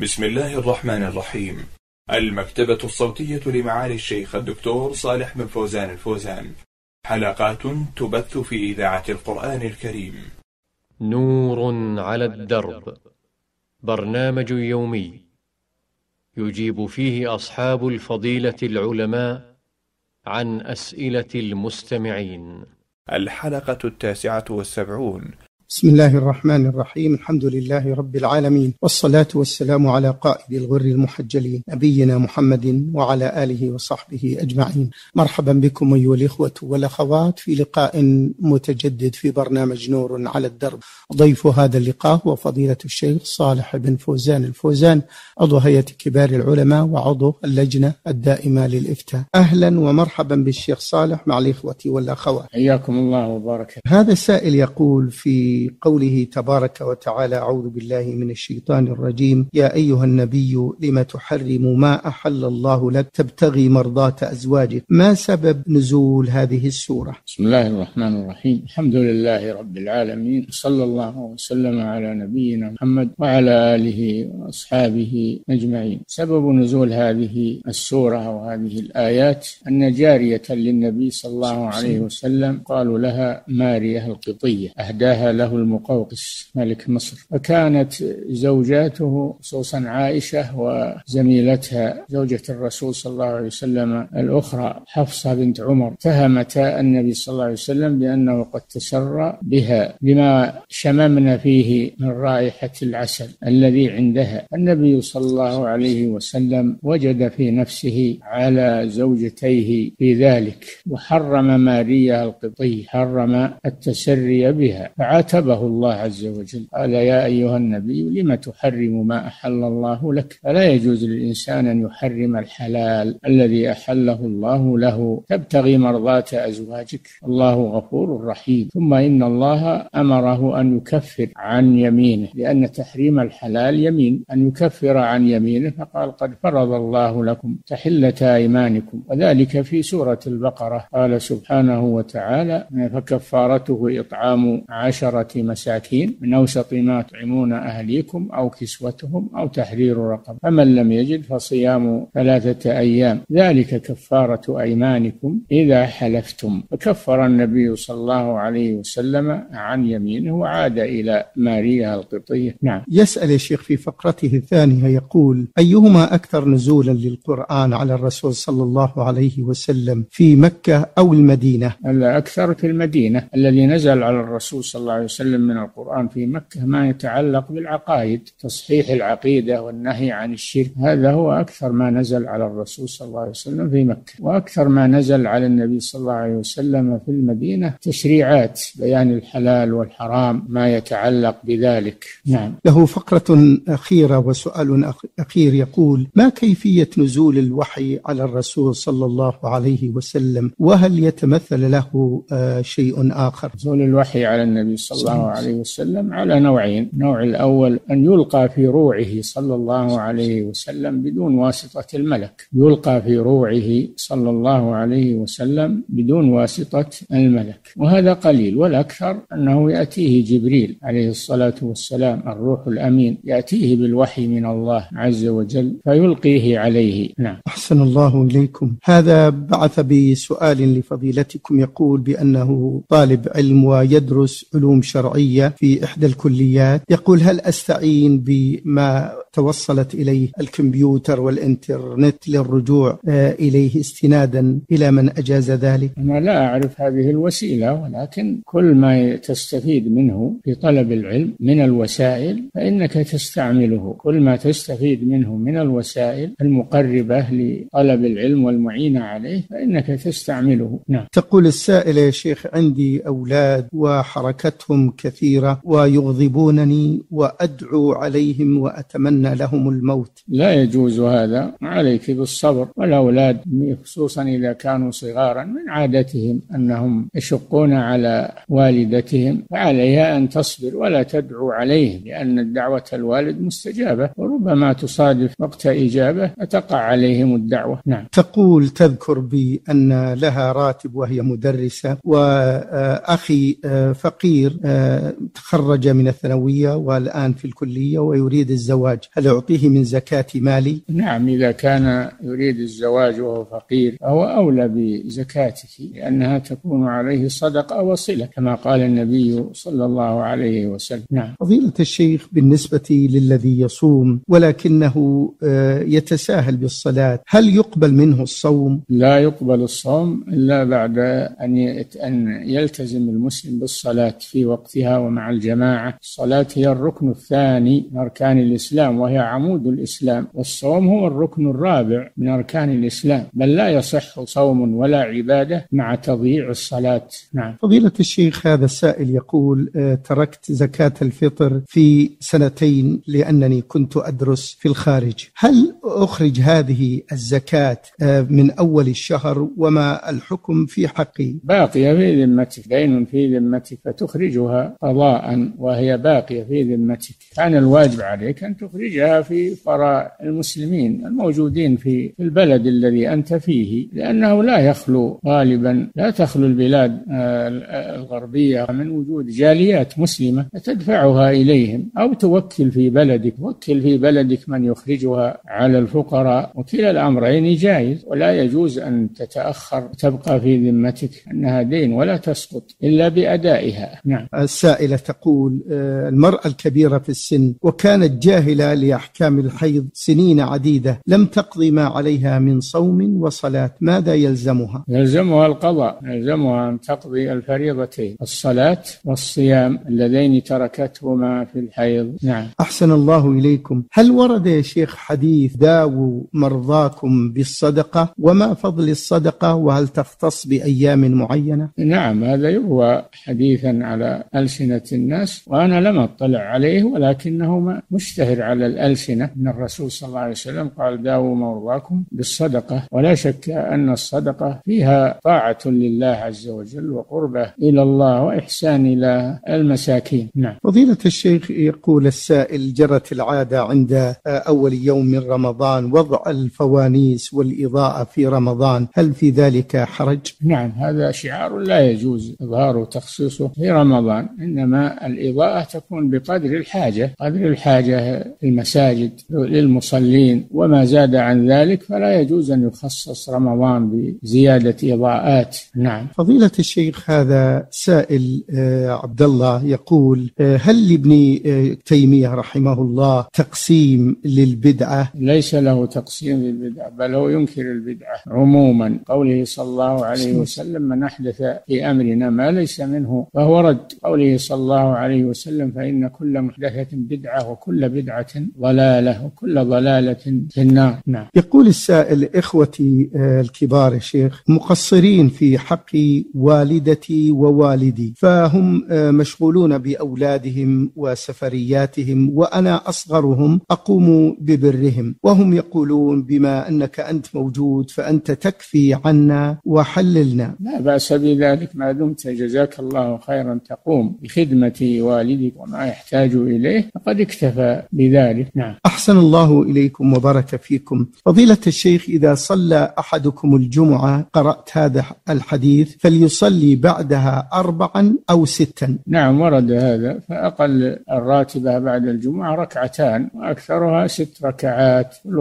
بسم الله الرحمن الرحيم. المكتبة الصوتية لمعالي الشيخ الدكتور صالح بن فوزان الفوزان. حلقات تبث في إذاعة القرآن الكريم. نور على الدرب، برنامج يومي يجيب فيه أصحاب الفضيلة العلماء عن أسئلة المستمعين. الحلقة 79. بسم الله الرحمن الرحيم. الحمد لله رب العالمين، والصلاة والسلام على قائد الغر المحجلين نبينا محمد وعلى آله وصحبه أجمعين. مرحبا بكم أيها الإخوة والأخوات في لقاء متجدد في برنامج نور على الدرب. ضيف هذا اللقاء هو فضيلة الشيخ صالح بن فوزان الفوزان، عضو هيئة كبار العلماء وعضو اللجنة الدائمة للإفتاء. أهلا ومرحبا بالشيخ صالح مع الإخوة والأخوات، حياكم الله وبارك. هذا السائل يقول في قوله تبارك وتعالى: أعوذ بالله من الشيطان الرجيم، يا أيها النبي لم تحرم ما أحل الله لك تبتغي مرضات أزواجك، ما سبب نزول هذه السورة؟ بسم الله الرحمن الرحيم. الحمد لله رب العالمين، صلى الله وسلم على نبينا محمد وعلى آله وأصحابه أجمعين. سبب نزول هذه السورة وهذه الآيات أن جارية للنبي صلى الله عليه وسلم قالوا لها مارية القبطية، أهداها له المقوقس ملك مصر، فكانت زوجاته خصوصا عائشة وزميلتها زوجة الرسول صلى الله عليه وسلم الأخرى حفصة بنت عمر اتهمتا النبي صلى الله عليه وسلم بأنه قد تسرى بها لما شممن فيه من رائحة العسل الذي عندها. النبي صلى الله عليه وسلم وجد في نفسه على زوجتيه في ذلك وحرم مارية القبطية، حرم التسري بها، فعاتبه الله عز وجل، قال: يا أيها النبي لم تحرم ما أحل الله لك؟ فلا يجوز للإنسان أن يحرم الحلال الذي أحله الله له تبتغي مرضات أزواجك، الله غفور رحيم. ثم إن الله أمره أن يكفر عن يمينه، لأن تحريم الحلال يمين، أن يكفر عن يمينه، فقال: قد فرض الله لكم تحلة أيمانكم، وذلك في سورة البقرة. قال سبحانه وتعالى: فكفارته إطعام 10 مساكين من أوسط ما يطعمون أهليكم أو كسوتهم أو تحرير رقبة، فمن لم يجد فصيام 3 أيام، ذلك كفارة أيمانكم إذا حلفتم. فكفر النبي صلى الله عليه وسلم عن يمينه وعاد إلى ماريا القبطية. نعم. يسأل الشيخ في فقرته الثانية يقول: أيهما أكثر نزولا للقرآن على الرسول صلى الله عليه وسلم، في مكة أو المدينة؟ أكثر في المدينة. الذي نزل على الرسول صلى الله عليه وسلم من القرآن في مكة ما يتعلق بالعقائد، تصحيح العقيدة والنهي عن الشرك، هذا هو أكثر ما نزل على الرسول صلى الله عليه وسلم في مكة. وأكثر ما نزل على النبي صلى الله عليه وسلم في المدينة تشريعات، بيان الحلال والحرام، ما يتعلق بذلك. نعم. له فقرة أخيرة وسؤال أخير يقول: ما كيفية نزول الوحي على الرسول صلى الله عليه وسلم، وهل يتمثل له شيء آخر؟ نزول الوحي على النبي صلى الله عليه وسلم على نوعين. النوع الأول أن يلقى في روعه صلى الله عليه وسلم بدون واسطة الملك، يلقى في روعه صلى الله عليه وسلم بدون واسطة الملك، وهذا قليل. والأكثر أنه يأتيه جبريل عليه الصلاة والسلام الروح الأمين، يأتيه بالوحي من الله عز وجل فيلقيه عليه. نعم. أحسن الله إليكم. هذا بعث بسؤال لفضيلتكم، يقول بأنه طالب علم ويدرس علوم شرعية في إحدى الكليات، يقول: هل أستعين بما توصلت إليه الكمبيوتر والإنترنت للرجوع إليه استنادا إلى من أجاز ذلك؟ أنا لا أعرف هذه الوسيلة، ولكن كل ما تستفيد منه في طلب العلم من الوسائل فإنك تستعمله، كل ما تستفيد منه من الوسائل المقربة لطلب العلم والمعينة عليه فإنك تستعمله. نعم. تقول السائلة: يا شيخ، عندي أولاد وحركتهم كثيرة ويغضبونني وأدعو عليهم وأتمنى لهم الموت. لا يجوز هذا، عليك بالصبر. والأولاد خصوصا إذا كانوا صغارا من عادتهم أنهم يشقون على والدتهم، فعليها أن تصبر ولا تدعو عليهم، لأن الدعوة الوالد مستجابة، وربما تصادف وقت إجابة فتقع عليهم الدعوة. نعم. تقول: تذكر بأن لها راتب وهي مدرسة، وأخي فقير تخرج من الثانوية والآن في الكلية ويريد الزواج، هل أعطيه من زكاة مالي؟ نعم، إذا كان يريد الزواج وهو فقير فهو أولى بزكاته، لأنها تكون عليه صدقة وصلة كما قال النبي صلى الله عليه وسلم. نعم. فضيلة الشيخ، بالنسبة للذي يصوم ولكنه يتساهل بالصلاة، هل يقبل منه الصوم؟ لا يقبل الصوم إلا بعد أن يلتزم المسلم بالصلاة في وقتها ومع الجماعة. الصلاة هي الركن الثاني من أركان الإسلام، وهي عمود الإسلام، والصوم هو الركن الرابع من أركان الإسلام، بل لا يصح صوم ولا عبادة مع تضييع الصلاة. نعم. فضيلة الشيخ، هذا السائل يقول: تركت زكاة الفطر في 2 لأنني كنت أدرس في الخارج، هل أخرج هذه الزكاة من أول الشهر، وما الحكم في حقي؟ باقية في ذمتك، دين في ذمتك، فتخرجها قضاء وهي باقية في ذمتك. كان الواجب عليك أن تخرجها في فقراء المسلمين الموجودين في البلد الذي أنت فيه، لأنه لا يخلو غالبا، لا تخلو البلاد الغربية من وجود جاليات مسلمة تدفعها إليهم، أو توكل في بلدك من يخرجها على الفقراء، وكلا الأمرين جائز، ولا يجوز أن تتأخر تبقى في ذمتك، أنها دين ولا تسقط إلا بأدائها. نعم. السائلة تقول: المرأة الكبيرة في السن وكانت جاهلة لأحكام الحيض سنين عديدة، لم تقضي ما عليها من صوم وصلاة، ماذا يلزمها؟ يلزمها القضاء، يلزمها أن تقضي الفريضتين، الصلاة والصيام اللذين تركتهما في الحيض. نعم. أحسن الله إليكم. هل ورد يا شيخ حديث داووا مرضاكم بالصدقة، وما فضل الصدقة، وهل تختص بأيام معينة؟ نعم، هذا يروى حديثا على ألسنة الناس، وأنا لم أطلع عليه، ولكنه مشتهر على الألسنة من الرسول صلى الله عليه وسلم، قال: داووا مرضاكم بالصدقة. ولا شك أن الصدقة فيها طاعة لله عز وجل، وقربة إلى الله، وإحسان إلى المساكين. نعم. فضيلة الشيخ، يقول السائل: جرت العادة عند أول يوم من رمضان وضع الفوانيس والإضاءة في رمضان، هل في ذلك حرج؟ نعم، هذا شعار لا يجوز إظهاره وتخصيصه في رمضان، إنما الإضاءة تكون بقدر الحاجة، قدر الحاجة في المساجد للمصلين، وما زاد عن ذلك فلا يجوز أن يخصص رمضان بزيادة إضاءات. نعم. فضيلة الشيخ، هذا سائل عبد الله يقول: هل لابن تيمية رحمه الله تقسيم للبدعة؟ ليس له تقسيم للبدعة، بل هو ينكر البدعة عموما، قوله صلى الله عليه وسلم: من أحدث في أمرنا ما ليس منه فهو رد، قوله صلى الله عليه وسلم: فإن كل محدثة بدعة وكل بدعة ضلالة وكل ضلالة في النار. نعم. يقول السائل: إخوتي الكبار يا شيخ مقصرين في حق والدتي ووالدي، فهم مشغولون بأولادهم وسفرياتهم، وأنا أصغرهم أقوم ببرهم، وهم يقولون: بما أنك أنت موجود فأنت تكفي عنا وحللنا. لا بأس بذلك، ما دمت جزاك الله خيرا تقوم بخدمة والدك وما يحتاج إليه، فقد اكتفى بذلك. نعم. أحسن الله إليكم وبارك فيكم. فضيلة الشيخ، إذا صلى أحدكم الجمعة قرأت هذا الحديث فليصلي بعدها 4 أو 6. نعم، ورد هذا، فأقل الراتبة بعد الجمعة 2 وأكثرها 6 ركعات، كل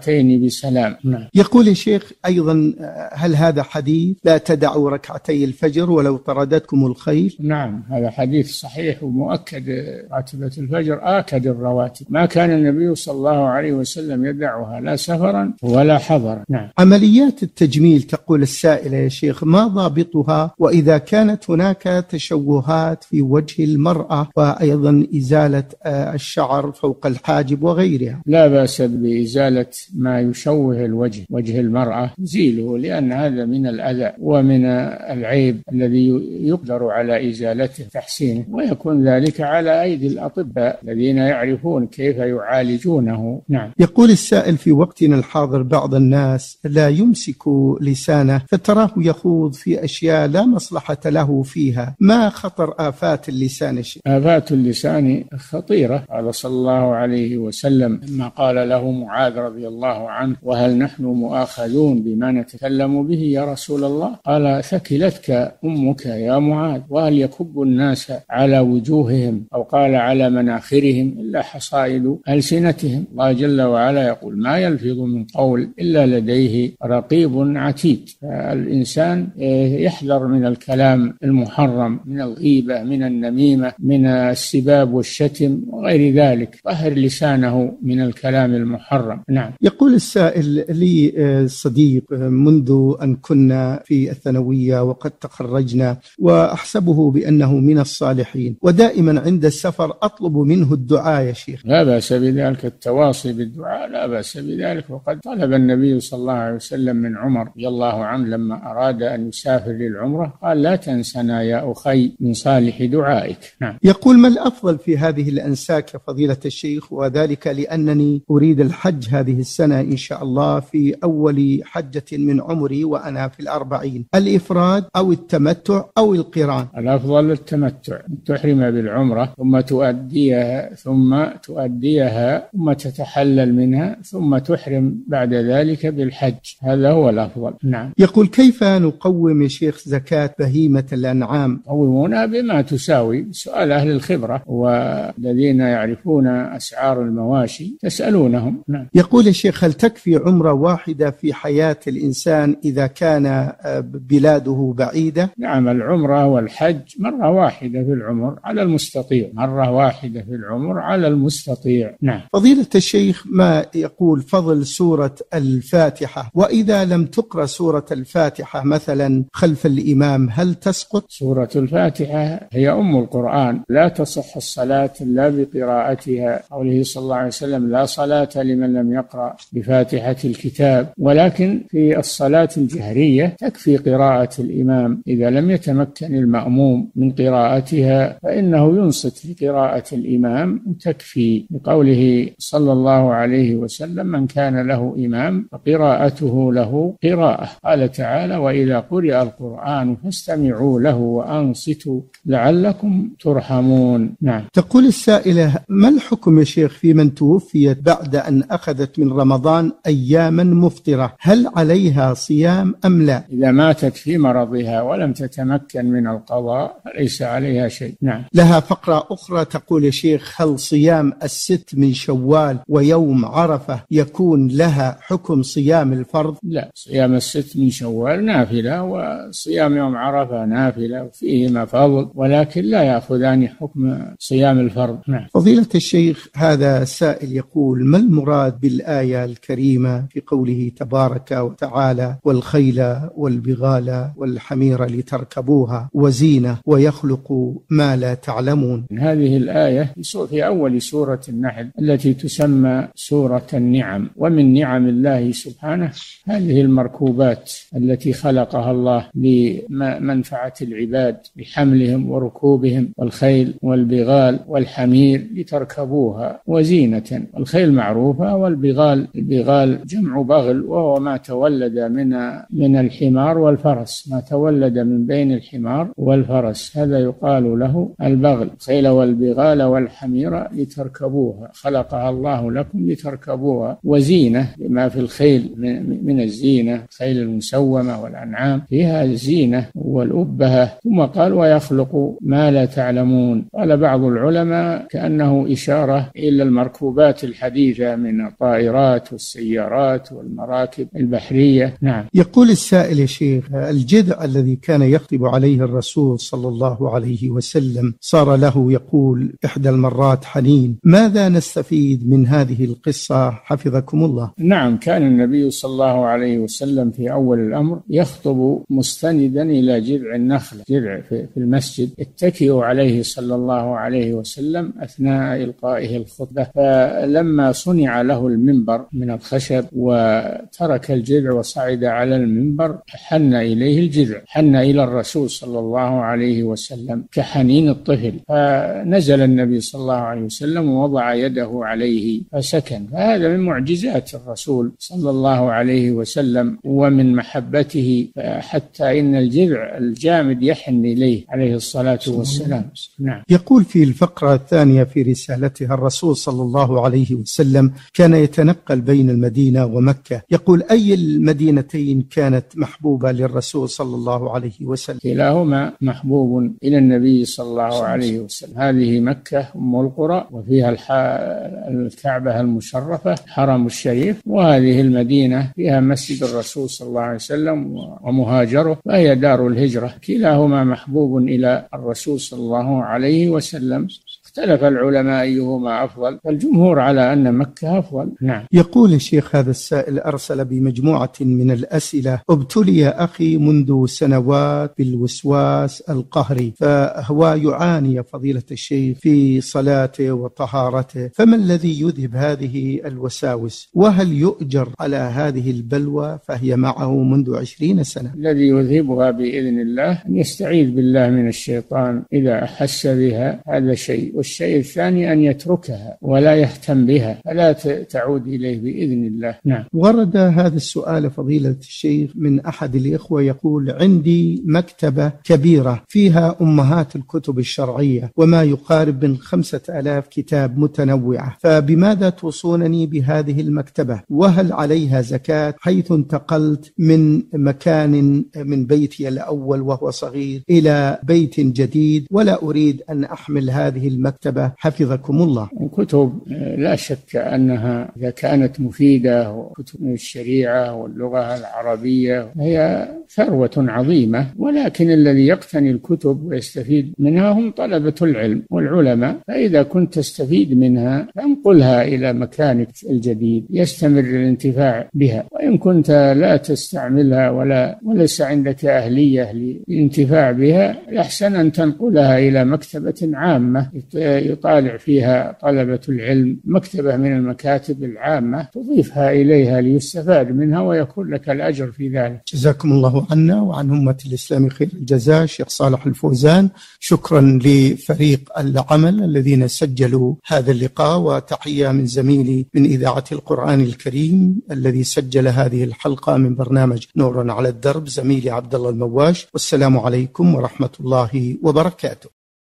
2 بسلام. نعم. يقول الشيخ أيضا: هل هذا حديث لا تدعوا 2 الفجر ولو طردتكم الخيل؟ نعم، هذا حديث صحيح ومؤكد، راتبة الفجر آكد الرواتب، ما كان النبي صلى الله عليه وسلم يدعها لا سفرا ولا حضرا. نعم. عمليات التجميل، تقول السائلة يا شيخ، ما ضابطها؟ وإذا كانت هناك تشوهات في وجه المرأة، وأيضا إزالة الشعر فوق الحاجب وغيرها؟ لا بأس بإزالة ما يشوه الوجه، وجه المرأة يزيله، لأن هذا من الأذى ومن العيب الذي يقدر على إزالته تحسينه، ويكون ذلك على أيدي الأطباء الذين يعرفون كيف يعالجونه. نعم. يقول السائل: في وقتنا الحاضر بعض الناس لا يمسك لسانه، فتراه يخوض في أشياء لا مصلحة له فيها، ما خطر آفات اللسان؟ آفات اللسان خطيرة، قال صلى الله عليه وسلم لما قال له معاذ رضي الله عنه: وهل نحن مؤاخذون بما نتكلم به يا رسول الله؟ قال: ثكلتك أمك يا معاذ، وهل يكب الناس على وجوههم، أو قال على مناخرهم، إلا حصائد ألسنتهم. الله جل وعلا يقول: ما يلفظ من قول إلا لديه رقيب عتيد. فالإنسان يحذر من الكلام المحرم، من الغيبة، من النميمة، من السباب والشتم وغير ذلك، طهر لسانه من الكلام المحرم. نعم. يقول السائل: لي صديق منذ أن كنا في الثانوية وقد تخرجنا، وأحسبه بأنه من الصالحين، ودائما عند السفر أطلب منه الدعاء يا شيخ. لا بأس بذلك، التواصي بالدعاء لا بأس بذلك. وقد طلب النبي صلى الله عليه وسلم من عمر رضي الله عنه لما أراد أن يسافر للعمرة قال: لا تنسنا يا أخي من صالح دعائك. نعم. يقول: ما الأفضل في هذه الأنساك يا فضيلة الشيخ؟ وذلك لأنني أريد الحج هذه السنة إن شاء الله في أول حجة من عمري وأنا في 40، الإفراد أو التمتع أو القران؟ الأفضل التمتع، تحرم بالعمرة ثم تؤديها ثم تتحلل منها ثم تحرم بعد ذلك بالحج، هذا هو الأفضل. نعم. يقول: كيف نقوم يا شيخ زكاة بهيمة الأنعام؟ قومونا بما تساوي، سؤال أهل الخبرة والذين يعرفون أسعار المواشي تسألونهم. نعم. يقول يا شيخ: هل تكفي عمرة واحدة في حياة الإنسان إذا كان بلاده بعيدة؟ نعم، العمرة والحج مرة واحدة في العمر على المستطيع، مرة واحدة في العمر على المستطيع. نعم. فضيلة الشيخ، ما يقول فضل سورة الفاتحة، وإذا لم تقرأ سورة الفاتحة مثلا خلف الإمام هل تسقط؟ سورة الفاتحة هي أم القرآن، لا تصح الصلاة إلا بقراءتها. قوله صلى الله عليه وسلم: لا صلاة لمن لم يقرأ بفاتحة الكتاب. ولكن في الصلاة الجهرية تكفي قراءة الإمام، إذا لم يتمكن المأموم من قراءتها فإنه ينصت لقراءة الإمام وتكفي، لقوله صلى الله عليه وسلم: من كان له إمام فقراءته له قراءة. قال تعالى: وإذا قرئ القرآن فاستمعوا له وأنصتوا لعلكم ترحمون. نعم. تقول السائلة: ما الحكم يا شيخ في من توفيت بعد أن أخذت من رمضان أياما مفطرة، هل عليها صيام أم لا؟ إذا ماتت في مرضها ولم تتمكن من القضاء فليس عليها شيء. نعم. لها فقرة أخرى تقول: يا شيخ، هل صيام 6 من شوال ويوم عرفة يكون لها حكم صيام الفرض؟ لا، صيام 6 من شوال نافلة، وصيام يوم عرفة نافلة، وفيهما فضل، ولكن لا يأخذان حكم صيام الفرض. نعم. فضيلة الشيخ، هذا سائل يقول: ما المراد بالآية الكريمة في قوله تبارك وتعالى: والخيل والبغال والحمير لتركبوها وزينة ويخلق ما لا تعلمون؟ هذه الآية في أول سورة النحل التي تسمى سورة النعم. ومن نعم الله سبحانه هذه المركوبات التي خلقها الله لمنفعة العباد بحملهم وركوبهم، والخيل والبغال والحمير لتركبوها وزينة. الخيل معروفة، والبغال جمع بغل، وهو ما تولد من الحمار والفرس، ما تولد من بين الحمار والفرس، هذا يقال له البغل. الخيل والبغال والحمير لتركبوها، خلقها الله لكم لتركبوها، وزينة لما في الخيل من الزينة، الخيل المسومة والأنعام فيها الزينة والأبهة. ثم قال: ويخلق ما لا تعلمون. قال بعض العلماء كأنه إشارة إلى المركوبات الحديثة من الطائرات والسيارات والمراكب البحرية. نعم. يقول السائل: يا شيخ، الجذع الذي كان يخطب عليه الرسول صلى الله عليه وسلم صار له يقول إحدى المرات حنين، ماذا نستفيد من هذه القصة حفظكم الله؟ نعم، كان النبي صلى الله عليه وسلم في أول الأمر يخطب مستندا إلى جذع النخلة، جذع في المسجد، يتكئ عليه صلى الله عليه وسلم أثناء إلقائه الخطبة. فلما صنع له المنبر من الخشب وترك الجذع وصعد على المنبر حن إليه الجذع، حن إلى الرسول صلى الله عليه وسلم كحنين الطفل، فنزل النبي صلى الله عليه وسلم ووضع يده عليه فسكن. فهذا من معجزات الرسول صلى الله عليه وسلم ومن محبته، حتى إن الجذع الجامد يحن إليه عليه الصلاة والسلام. نعم. يقول في الفقرة الثانية في رسالتها: الرسول صلى الله عليه وسلم كان يتنقل بين المدينة ومكة، يقول: أي المدينتين كانت محبوبة للرسول صلى الله عليه وسلم؟ كلاهما محبوب إلى النبي صلى الله عليه وسلم. هذه مكة أم القرى وفيها الكعبة المشرفة حرم الشريف، وهذه المدينة فيها مسجد الرسول صلى الله عليه وسلم ومهاجره، فهي دار الهجرة، كلاهما محبوب إلى الرسول صلى الله عليه وسلم. اختلف العلماء أيهما أفضل، فالجمهور على أن مكة أفضل. نعم. يقول الشيخ هذا السائل أرسل بمجموعة من الأسئلة: ابتلي أخي منذ سنوات بالوسواس القهري، فهو يعاني فضيلة الشيخ في صلاته وطهارته، فما الذي يذهب هذه الوساوس؟ وهل يؤجر على هذه البلوى فهي معه منذ 20 سنة؟ الذي يذهبها بإذن الله أن يستعيذ بالله من الشيطان إذا أحس بها، هذا شيء. والشيء الثاني أن يتركها ولا يهتم بها، فلا تعود إليه بإذن الله. نعم. ورد هذا السؤال فضيلة الشيخ من أحد الإخوة يقول: عندي مكتبة كبيرة فيها أمهات الكتب الشرعية وما يقارب من 5000 كتاب متنوعة، فبماذا توصونني بهذه المكتبة؟ وهل عليها زكاة؟ حيث انتقلت من مكان من بيتي الأول وهو صغير إلى بيت جديد، ولا أريد أن أحمل هذه المكتبة حفظكم الله. الكتب لا شك أنها إذا كانت مفيدة، وكتب الشريعة واللغة العربية هي ثروة عظيمة، ولكن الذي يقتني الكتب ويستفيد منها هم طلبة العلم والعلماء، فإذا كنت تستفيد منها فانقلها إلى مكانك الجديد يستمر الانتفاع بها، وإن كنت لا تستعملها وليس عندك أهلية للانتفاع بها، الأحسن أن تنقلها إلى مكتبة عامة يطالع فيها طلبة العلم، مكتبة من المكاتب العامة تضيفها إليها ليستفاد منها ويكون لك الأجر في ذلك. جزاكم الله عنا وعن أمة الإسلام خير الجزاء شيخ صالح الفوزان. شكرا لفريق العمل الذين سجلوا هذا اللقاء، وتحية من زميلي من إذاعة القرآن الكريم الذي سجل هذه الحلقة من برنامج نور على الدرب، زميلي عبد الله المواش. والسلام عليكم ورحمة الله وبركاته.